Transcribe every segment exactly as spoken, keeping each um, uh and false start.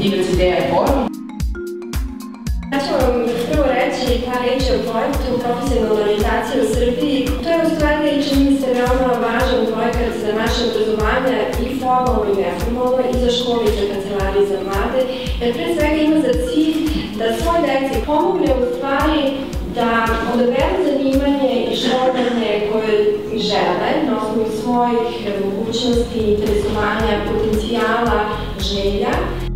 Divac Ideja forum. Ja ću vam prvo reći par reći o projektu profesionalne orijentacije u Srbiji. To je u stvari, čini mi se, veoma važan projekat za naše obrazovanje i formalno i neformalno, i za škole i za kancelarije za mlade, jer pre svega ima za cilj da svoj deci pomogne u stvari da odaberu zanimanje i školovanje koje žele na osnovu svojih mogućnosti, interesovanja, potencijala, želja.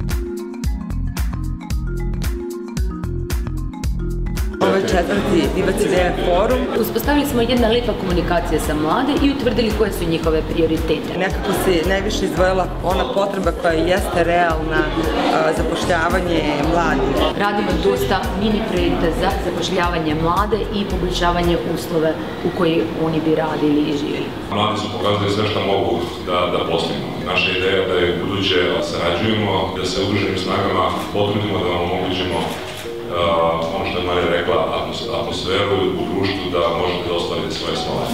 Ovo je četvrti Divac Ideja forum. Uspostavili smo jedna lepa komunikacija sa mlade i utvrdili koje su njihove prioritete. Nekako se najviše izdvojila ona potreba koja jeste realna, zapošljavanje mladih. Radimo dosta mini projekta za zapošljavanje mlade i poboljšavanje uslova u koji oni bi radili i živjeli. Mladi su pokazali sve što mogu da postignu. Naša ideja je da je buduće sarađujemo, da se udruženim snagama potrudimo da vam omogućimo ono što je Marija rekla, atmosferu u društvu da možete da ostvarite svoje snove.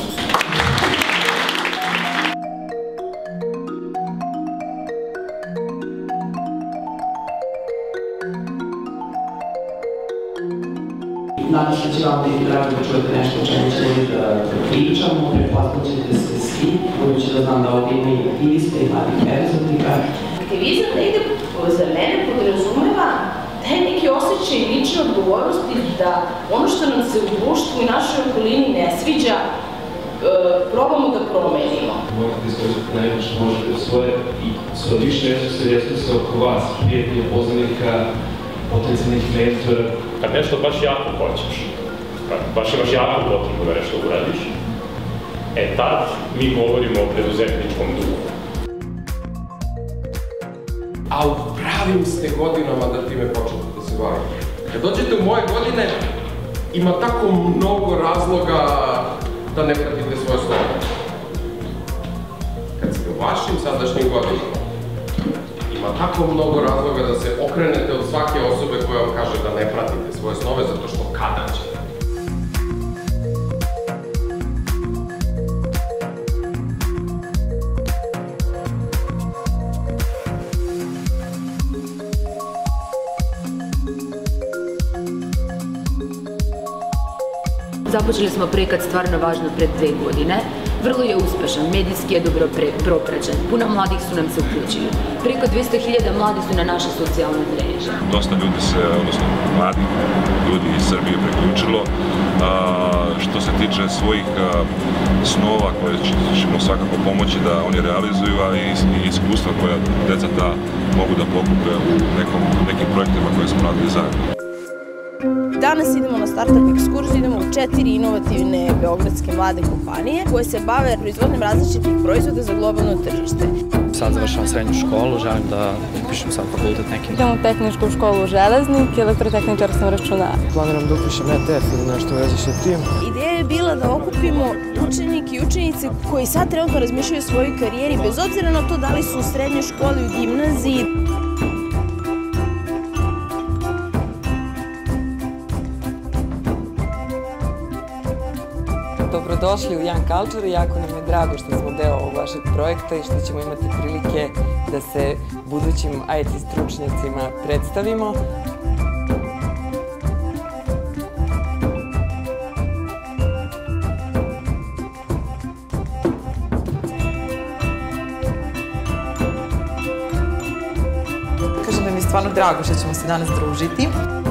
Nadam se da će vam biti drago da čujete nešto o čemu ćemo da pričamo, pretpostavljam ćete se svi, budući da znam da ovdje ima i aktivista i mladih preduzetnika. Aktivizam negde za mene podrazumeva taj neki osjećaj lične odgovornosti da ono što nam se u društvu i našoj okolini ne sviđa, probamo da promenimo. Morate iskoristiti najbolje što možete svoje i svoje lične resurse oko vas, prijatelja, poznanika, potencijalnih mentora. Kad nešto baš jako hoćeš, kad baš imaš jako potrebu da nešto uradiš, e tad mi govorimo o preduzetničkom duhu. A u pravim ste godinama da time počnete da se bavite. Kad dođete u moje godine, ima tako mnogo razloga da ne pratite svoje snove. Kad ste u vašim sadašnjim godinama, ima tako mnogo razloga da se okrenete od svake osobe koja vam kaže da ne pratite svoje snove, zato što kada ćete? Započeli smo projekat stvarno važno pred dve godine. Vrlo je uspešan, medijski je dobro propraćen. Puno mladih su nam se uključili. Preko dvesta hiljada mladi su na naše socijalne mreže. Dosta ljudi se, odnosno mladi ljudi iz Srbije priključilo. Što se tiče svojih snova koje ćemo svakako pomoći da oni realizuju, a i iskustva koja deca ta mogu da pokupe u nekim projektima koje smo radili zajedno. Danas idemo na startup ekskurziju, idemo u četiri inovativne beogradske mlade kompanije koje se bave proizvodnjom različitih proizvoda za globalno tržište. Sad završavam srednju školu, želim da upišem sad fakultet neki. Idem u tehničku školu Železnik, elektrotehničar sam računara. Planiram da upišem E T F ili nešto u vezi sa tim. Ideja je bila da okupimo učenike i učenice koji sad trenutno razmišljaju o svojoj karijeri, bez obzira na to da li su u srednjoj školi, u gimnaziji. Dobrodošli u Young Culture, jako nam je drago što smo deo ovog vašeg projekta i što ćemo imati prilike da se budućim I T stručnjacima predstavimo. Kažem da mi je stvarno drago što ćemo se danas družiti.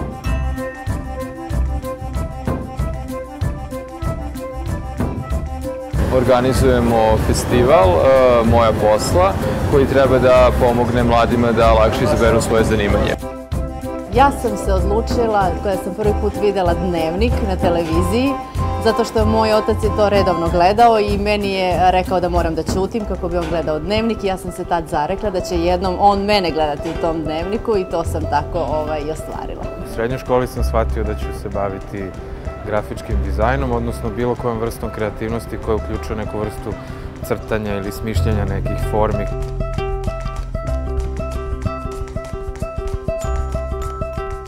Organizujemo festival Moja posla koji treba da pomogne mladima da lakše izaberu svoje zanimanje. Ja sam se odlučila, kada sam prvi put videla Dnevnik na televiziji, zato što moj otac je to redovno gledao i meni je rekao da moram da ćutim kako bi on gledao Dnevnik i ja sam se tad zarekla da će jednom on mene gledati u tom Dnevniku i to sam tako i ostvarila. U srednjoj školi sam shvatio da ću se baviti grafičkim dizajnom, odnosno bilo kojom vrstom kreativnosti koja uključuje neku vrstu crtanja ili smišljanja nekih formi.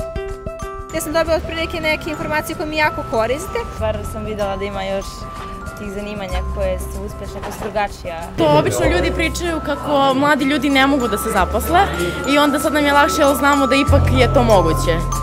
Ja sam dobila otprilike neke informacije koje mi jako koriste. Stvarno sam videla da ima još tih zanimanja koje su uspešne, koje su drugačija. To obično ljudi pričaju kako mladi ljudi ne mogu da se zaposle i onda sad nam je lakše jer znamo da ipak je to moguće.